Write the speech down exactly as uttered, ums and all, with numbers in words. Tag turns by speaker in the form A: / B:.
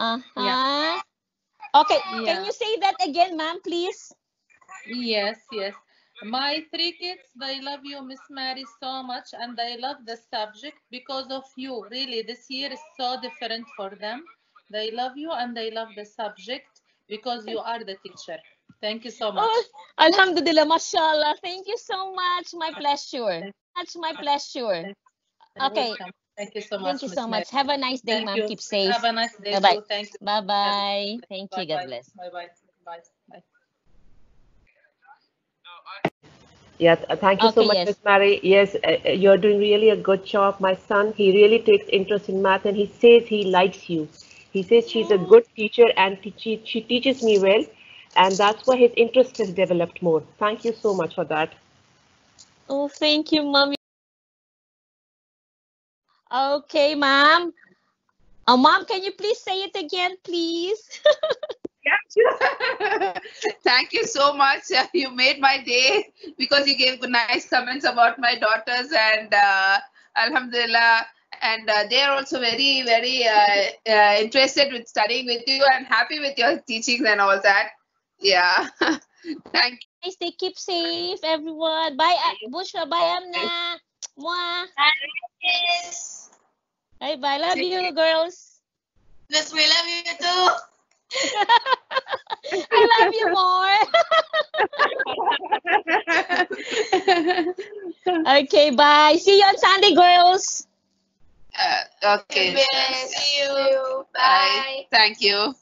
A: Yeah.
B: Uh-huh. Okay, can
A: Yeah.
B: you say that again, ma'am, please?
A: Yes, yes. My three kids, they love you, Miss Mary, so much, and they love the subject because of you. Really, this year is so different for them. They love you and they love the subject because you are the teacher. Thank you so much.
B: Oh, Alhamdulillah, mashallah. Thank you so much. My pleasure. Much my pleasure. Okay,
A: Welcome. Thank you so
B: thank
A: much,
B: you so
A: Miss Mary.
B: much. Have a nice day,
A: Thank
B: ma'am.
A: you.
B: Keep safe.
A: Have a nice day
B: Bye-bye.
A: too. Thank you.
B: Bye-bye. Thank
A: Bye
B: you. God
A: bye.
B: bless.
A: Bye bye. Bye bye.
C: Yes, uh, thank you so
B: Okay,
C: much, Miss
B: yes.
C: Mary. Yes, uh, uh, you're doing really a good job. My son, he really takes interest in math and he says he likes you. He says she's a
B: Oh,
C: good teacher and te- she, she teaches me well, and that's why his interest has developed more. Thank you so much for that.
B: oh, thank you, mommy. Okay, ma'am. Oh, mom, can you please say it again, please?
D: Yeah, sure. Thank you so much. Uh, You made my day because you gave nice comments about my daughters, and uh, Alhamdulillah. And uh, they are also very, very uh, uh, interested with studying with you and happy with your teachings and all that. Yeah. Thank
B: Nice day. Keep safe, everyone. Bye, uh,
D: you.
B: Bushra. Bye, Amna. Mwah.
E: Yes.
B: Bye, bye. Love you, girls.
E: Miss, we love you too.
B: I love you more. Okay, bye. See you on Sunday, girls.
D: Uh, okay.
E: Okay, see
D: See
E: you.
D: you. Bye.
E: Bye.
D: Thank you.